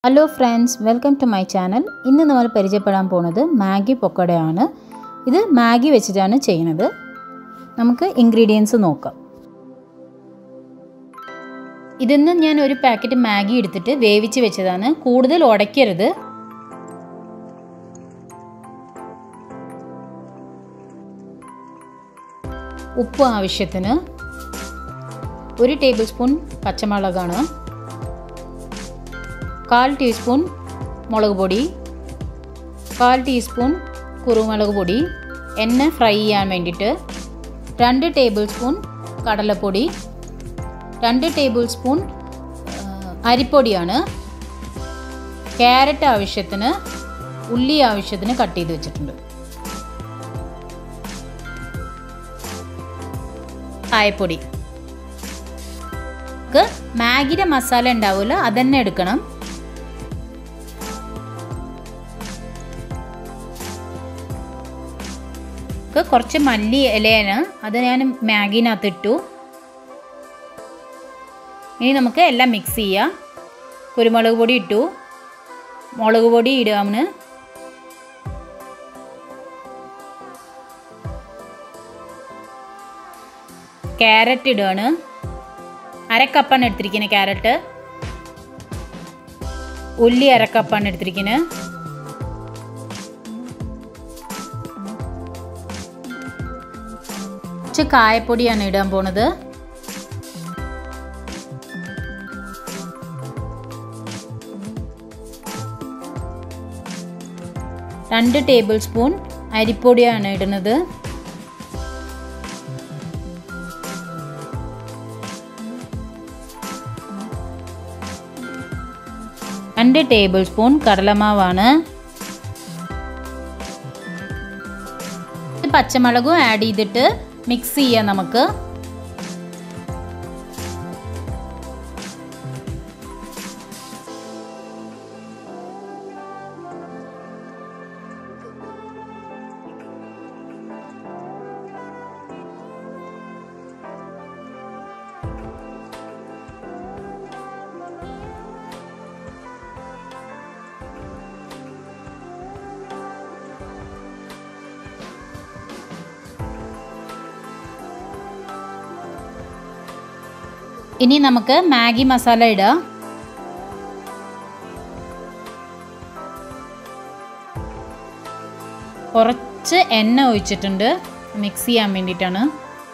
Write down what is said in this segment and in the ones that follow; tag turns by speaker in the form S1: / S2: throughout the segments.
S1: Hello friends, welcome to my channel. ഇന്ന് നമ്മൾ പരിചയപ്പെടാൻ പോകുന്നത് മാഗി പക്കോടയാണ്. ഇത് മാഗി വെച്ചിട്ടാണ് ചെയ്യുന്നത്. നമുക്ക് ഇൻഗ്രീഡിയൻസ് നോക്കാം. ഇതിന്ന് ഞാൻ ഒരു പാക്കറ്റ് മാഗി എടുത്തിട്ട് വേവിച്ച് വെച്ചതാണ്. കൂടുതൽ ഉടയ്ക്കരുത്. ഉപ്പ് ആവശ്യത്തിന്, 1 ടേബിൾ സ്പൂൺ പച്ചമുളകാണ്, 1/4 ടീസ്പൂൺ മുളക് പൊടി, 1/4 ടീസ്പൂൺ കുരുമുളക് പൊടി, എണ്ണ ഫ്രൈ ചെയ്യാൻ വേണ്ടിയിട്ട് 2 ടേബിൾ സ്പൂൺ കടലപ്പൊടി, 2 ടേബിൾ സ്പൂൺ അരിപ്പൊടിയാണ്, ക്യാരറ്റ് ആവശ്യത്തിന്, ഉള്ളി ആവശ്യത്തിന് കട്ട് ചെയ്ത് വെച്ചിട്ടുണ്ട്, കായപ്പൊടി. മാഗിയുടെ മസാല ഉണ്ടാവില്ല, അതന്നെ എടുക്കണം. കുറച്ച് മല്ലി ഇലയാണ്, അത് ഞാൻ മാഗിനകത്ത് ഇട്ടു. ഇനി നമുക്ക് എല്ലാം മിക്സ് ചെയ്യാം. കുരുമുളക് പൊടി ഇട്ടു, മുളക് പൊടി ഇടാമെന്ന്, ക്യാരറ്റ് ഇടുകയാണ്. 1/2 കപ്പാണ് എടുത്തിരിക്കുന്നത് ക്യാരറ്റ്. ഉള്ളി 1/2 കപ്പാണ് എടുത്തിരിക്കുന്നത്. കുറച്ച് കായപ്പൊടിയാണ് ഇടാൻ പോണത്. രണ്ട് ടേബിൾ സ്പൂൺ അരിപ്പൊടിയാണ് ഇടുന്നത്. രണ്ട് ടേബിൾ സ്പൂൺ കടലമാവാണ്. പച്ചമുളകും ആഡ് ചെയ്തിട്ട് മിക്സ് ചെയ്യാം നമുക്ക്. ഇനി നമുക്ക് മാഗി മസാല ഇടാം. കുറച്ച് എണ്ണ ഒഴിച്ചിട്ടുണ്ട്, മിക്സ് ചെയ്യാൻ വേണ്ടിയിട്ടാണ്.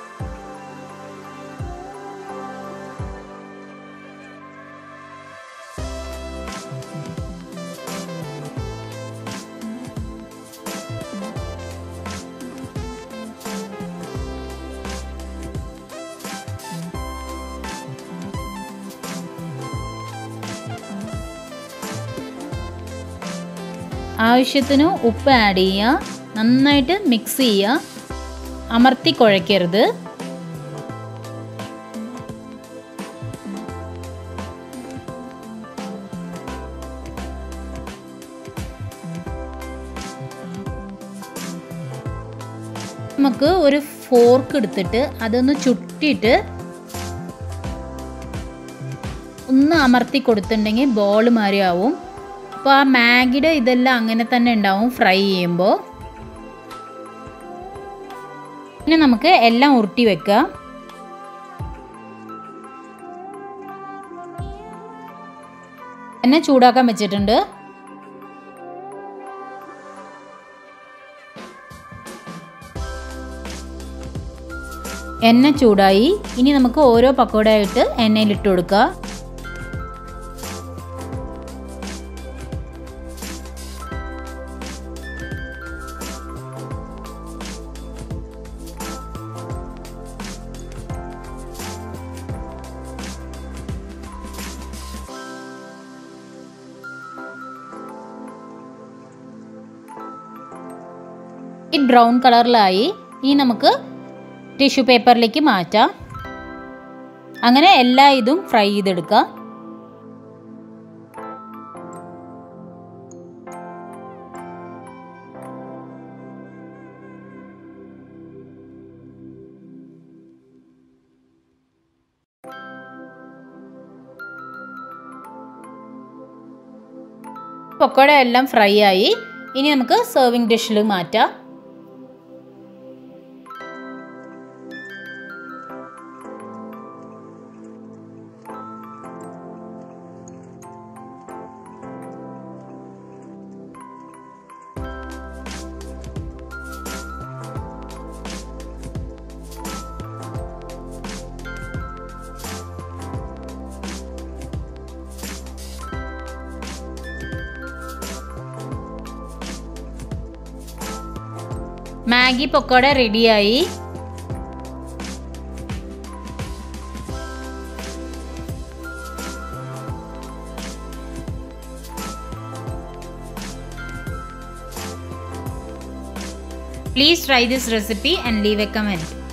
S1: ആവശ്യത്തിന് ഉപ്പ് ആഡ് ചെയ്യുക, നന്നായിട്ട് മിക്സ് ചെയ്യുക, അമർത്തി കുഴയ്ക്കരുത്. നമുക്ക് ഒരു ഫോർക്ക് എടുത്തിട്ട് അതൊന്ന് ചുട്ടിയിട്ട് ഒന്ന് അമർത്തി കൊടുത്തിട്ടുണ്ടെങ്കിൽ ബോൾ മാതിരി ആവും. അപ്പോൾ ആ മാഗിയുടെ ഇതെല്ലാം അങ്ങനെ തന്നെ ഉണ്ടാവും ഫ്രൈ ചെയ്യുമ്പോൾ. പിന്നെ നമുക്ക് എല്ലാം ഉരുട്ടി വെക്കാം. എണ്ണ ചൂടാക്കാൻ വെച്ചിട്ടുണ്ട്. എണ്ണ ചൂടായി. ഇനി നമുക്ക് ഓരോ പക്കോടയായിട്ട് എണ്ണയിലിട്ട് കൊടുക്കുക. ഈ ബ്രൗൺ കളറിലായി. ഇനി നമുക്ക് ടിഷ്യൂ പേപ്പറിലേക്ക് മാറ്റാം. അങ്ങനെ എല്ലാ ഇതും ഫ്രൈ ചെയ്തെടുക്കുക. പക്കോട എല്ലാം ഫ്രൈ ആയി. ഇനി നമുക്ക് സെർവിങ് ഡിഷിൽ മാറ്റാം. മാഗി പക്കോട റെഡിയായി. Please try this recipe and leave a comment.